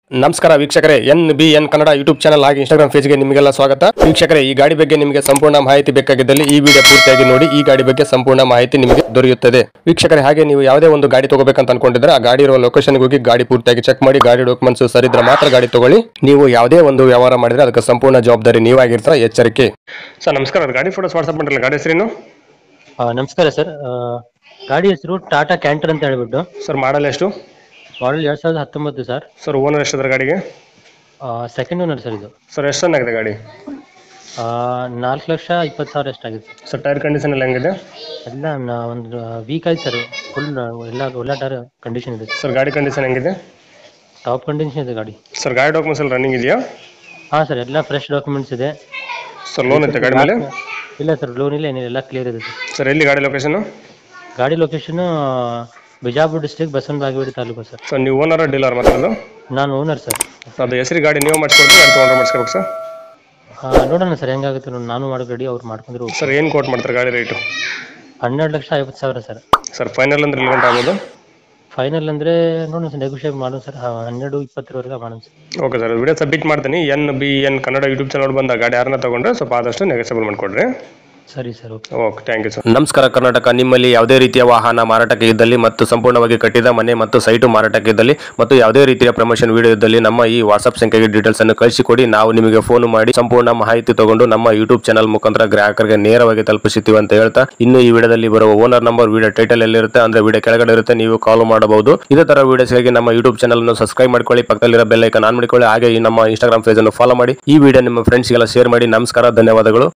ನಮಸ್ಕಾರ ವೀಕ್ಷಕರೇ, NBN Kannada YouTube channel ಹಾಗೆ ಇನ್ಸ್ಟಾಗ್ರಾಮ್ ಪೇಜ್ಗೆ ನಿಮಗೆಲ್ಲ ಸ್ವಾಗತ. ವೀಕ್ಷಕರೇ, ಈ ಗಾಡಿ ಬಗ್ಗೆ ನಿಮಗೆ ಸಂಪೂರ್ಣ ಮಾಹಿತಿ ಬೇಕಾಗಿದ್ದಲ್ಲಿ ಈ ವಿಡಿಯೋ ಪೂರ್ತಿಯಾಗಿ ನೋಡಿ. ಈ ಗಾಡಿ ಬಗ್ಗೆ ಸಂಪೂರ್ಣ ಮಾಹಿತಿ ನಿಮಗೆ ದೊರೆಯುತ್ತದೆ. ವೀಕ್ಷಕರೇ, ಹಾಗೆ ನೀವು ಯಾವುದೇ ಒಂದು ಗಾಡಿ ತಗೋಬೇಕಂತ ಅನ್ಕೊಂಡಿದ್ರೆ ಆ ಗಾಡಿ ಇರುವ ಲೊಕೇಶನ್ಗೆ ಹೋಗಿ ಗಾಡಿ ಪೂರ್ತಿಯಾಗಿ ಚೆಕ್ ಮಾಡಿ, ಗಾಡಿ ಡಾಕ್ಯುಮೆಂಟ್ಸ್ ಸರಿದ್ರೆ ಮಾತ್ರ ಗಾಡಿ ತಗೊಳ್ಳಿ. ನೀವು ಯಾವುದೇ ಒಂದು ವ್ಯವಹಾರ ಮಾಡಿದ್ರೆ ಅದಕ್ಕೆ ಸಂಪೂರ್ಣ ಜವಾಬ್ದಾರಿ ನೀವಾಗಿರ್ತೀರ, ಎಚ್ಚರಿಕೆ. ಸರ್ ನಮಸ್ಕಾರ, ಗಾಡಿ ಫೋಟೋಸ್ ವಾಟ್ಸ್ಆಪ್ ಮಾಡಿರಲ್ಲ, ಗಾಡಿ ಹೆಸರೇನು? ನಮಸ್ಕಾರ ಸರ್. ಗಾಡಿ ಹೆಸರು ಟಾಟಾ ಕ್ಯಾಂಟರ್ ಅಂತ ಹೇಳ್ಬಿಟ್ಟು. ಸರ್ ಮಾಡಲ್ ಎಷ್ಟು? Model 2019 sir. ಸರ್ ಓನರ್ ಎಷ್ಟಿದ್ರೆ ಗಾಡಿಗೆ? ಸೆಕೆಂಡ್ ಓನರ್ ಸರ್ ಇದು. ಸರ್ ಎಷ್ಟು ರನ್ ಆಗಿದೆ ಗಾಡಿ? 4,20,000 ಎಷ್ಟಾಗಿದೆ ಸರ್ ಟೈರ್ ಕಂಡೀಷನ್ ಎಲ್ಲ ಹೆಂಗಿದೆ? ಎಲ್ಲ ಒಂದು ವೀಕ್ ಆಯ್ತು ಸರ್. ಫುಲ್ ಎಲ್ಲ ಟೈರ್ ಕಂಡೀಷನ್ ಇದೆ ಸರ್ ಗಾಡಿ ಕಂಡೀಷನ್ ಹೆಂಗಿದೆ? ಟಾಪ್ ಕಂಡೀಷನ್ ಇದೆ ಗಾಡಿ. ಸರ್ ಗಾಡಿ ಡಾಕ್ಯುಮೆಂಟ್ಸ್ ಎಲ್ಲ ರನ್ನಿಂಗ್ ಇದೆಯಾ? ಹಾಂ ಸರ್, ಎಲ್ಲ ಫ್ರೆಶ್ ಡಾಕ್ಯುಮೆಂಟ್ಸ್ ಇದೆ. ಸರ್ ಲೋನ್ ಐತೆ ಗಾಡಿ ಮೇಲೆ? ಇಲ್ಲ ಸರ್, ಲೋನ್ ಇಲ್ಲ, ಏನಿಲ್ಲ, ಎಲ್ಲ ಕ್ಲಿಯರ್ ಇದೆ ಸರ್. ಸರ್ ಎಲ್ಲಿ ಗಾಡಿ ಲೊಕೇಶನ್? ಗಾಡಿ location Bijapur district, Basavanabagewadi taluk sir. Sir ನೀವು ಓನರ್ ಡೀಲರ್ ಮಾತಾಡೋದು? ನಾನು ಓನರ್ ಸರ್. ಅದು ಹೆಸರು ಗಾಡಿ ನೀವು ಮಾಡಿಸ್ಕೊಡ್ತೀವಿ, ಗಾಡಿ ತೊಗೊಂಡ್ರೆ ಮಾಡಿಸ್ಕೋಬೇಕು ಸರ್? ನೋಡೋಣ ಸರ್, ಹೆಂಗಾಗುತ್ತೆ ನೋಡಿ. ನಾನು ಮಾಡೋ ರೆಡಿ, ಅವ್ರು ಮಾಡ್ಕೊಂಡ್ರು. ಸರ್ ಏನು ಕೋಟ್ ಮಾಡ್ತಾರೆ ಗಾಡಿ ರೇಟು? 12,50,000 ಸರ್. ಸರ್ ಫೈನಲ್ ಅಂದ್ರೆ ರಿಲೆವೆಂಟ್ ಆಗೋದು? ಫೈನಲ್ ಅಂದರೆ ನೋಡೋಣ ಸರ್, ನೆಗೋಷಿಯೇಟ್ ಮಾಡೋಣ ಸರ್. 12,20 ಮಾಡೋಣ sir. Okay sir, video submit ಮಾಡ್ತೀನಿ. NBN ಕನ್ನಡ ಯೂಟ್ಯೂಬ್ ಚಾನಲ್ ಬಂದ ಗಾಡಿ ಯಾರನ್ನ ತಗೊಂಡ್ರೆ ಸ್ವಲ್ಪ ಆದಷ್ಟು ನೆಗೋಷಿಯಬಲ್ ಮಾಡಿಕೊಡ್ರಿ. ಸರಿ sir, okay. Okay, thank you sir. ನಮಸ್ಕಾರ ಕರ್ನಾಟಕ. ನಿಮ್ಮಲ್ಲಿ ಯಾವುದೇ ರೀತಿಯ ವಾಹನ ಮಾರಾಟಕ್ಕೆ ಇದ್ದಲ್ಲಿ ಮತ್ತು ಸಂಪೂರ್ಣವಾಗಿ ಕಟ್ಟಿದ ಮನೆ ಮತ್ತು ಸೈಟು ಮಾರಾಟಕ್ಕೆ ಇದ್ದಲ್ಲಿ ಮತ್ತು ಯಾವುದೇ ರೀತಿಯ ಪ್ರಮೋಷನ್ ವಿಡಿಯೋ ಇದ್ದಲ್ಲಿ ನಮ್ಮ ಈ ವಾಟ್ಸ್ಆಪ್ ಸಂಖ್ಯೆಗೆ ಡೀಟೇಲ್ಸ್ ಅನ್ನು ಕಳಿಸಿಕೊಡಿ. ನಾವು ನಿಮಗೆ ಫೋನ್ ಮಾಡಿ ಸಂಪೂರ್ಣ ಮಾಹಿತಿ ತಗೊಂಡು ನಮ್ಮ ಯೂಟ್ಯೂಬ್ ಚಾನಲ್ ಮುಖಾಂತರ ಗ್ರಾಹಕರಿಗೆ ನೇರವಾಗಿ ತಲುಪಿಸುತ್ತೀವಿ ಅಂತ ಹೇಳ್ತಾ, ಇನ್ನು ಈ ವಿಡಿಯೋದಲ್ಲಿ ಬರುವ ಓನರ್ ನಂಬರ್ ವಿಡಿಯೋ ಟೈಟಲ್ ಎಲ್ಲಿರುತ್ತೆ ಅಂದ್ರೆ ವಿಡಿಯೋ ಕೆಳಗಡೆ ಇರುತ್ತೆ, ನೀವು ಕಾಲ್ ಮಾಡಬಹುದು. ಇದೇ ತರ ವಿಡಿಯೋಸ್ಗಾಗಿ ನಮ್ಮ ಯೂಟ್ಯೂಬ್ ಚಾನಲ್ ಅನ್ನು ಸಬ್ಸ್ಕ್ರೈಬ್ ಮಾಡ್ಕೊಳ್ಳಿ, ಪಕ್ಕದಲ್ಲಿರೋ ಬೆಲ್ ಐಕಾನ್ ಆನ್ ಮಾಡಿಕೊಳ್ಳಿ. ಹಾಗೆ ಈ ನಮ್ಮ ಇನ್ಸ್ಟಾಗ್ರಾಮ್ ಪೇಜ್ ಅನ್ನು ಫಾಲೋ ಮಾಡಿ. ಈ ವಿಡಿಯೋ ನಿಮ್ಮ ಫ್ರೆಂಡ್ಸ್ಗೆಲ್ಲ ಶೇರ್ ಮಾಡಿ. ನಮಸ್ಕಾರ, ಧನ್ಯವಾದಗಳು.